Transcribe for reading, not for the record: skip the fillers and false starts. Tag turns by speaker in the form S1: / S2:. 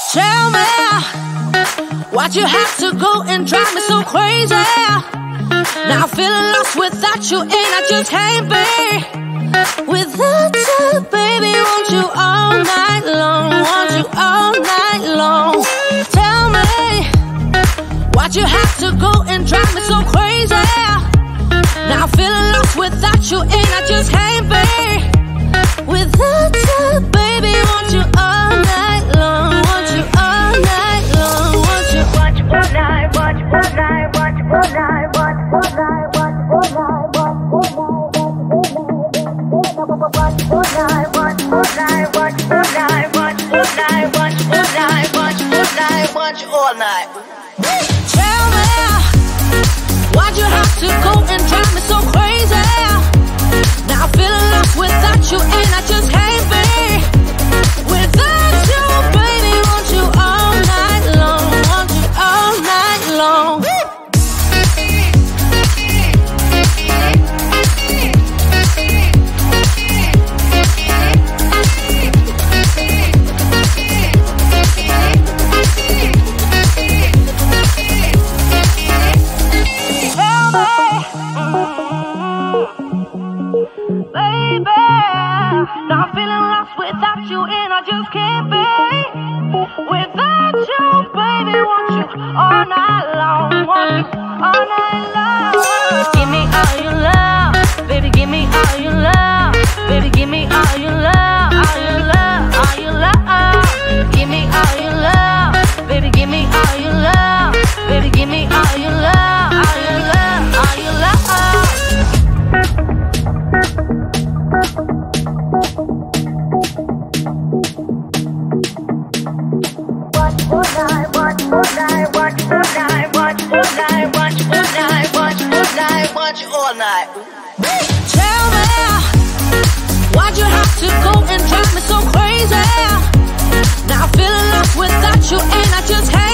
S1: Tell me, why'd you have to go and drive me so crazy? Now I'm feeling lost without you, and I just can't be without you, baby. Want you all night long, want you all night long. Tell me, why'd you have to go and drive me so crazy? Now I'm feeling lost without you, and I just can't be without you, baby. Want you all night long, want you all night long, want you all night, want you all night, want you all night, want you all night, want you all night, want you all night, want you all night, want you all night, want you all night, want you all night, want you all night, want you all night. Tell me, why'd you have to go and drive me so crazy? Now I'm feeling lost without you, and I just can't be without you, baby. Want you all night long, want you all night long. Baby, now I'm feeling lost without you, and I just can't be without you, baby. Want you all night long, want you all night long. Give me all your love, baby. Give me all your love, baby. Give me all your love, all your love, all your love. Give me all your love, baby. Give me all your love, baby. Give me all your love, all your love, all your love. Tell me, why'd you have to go and drive me so crazy? Now I'm feeling lost without you, and I just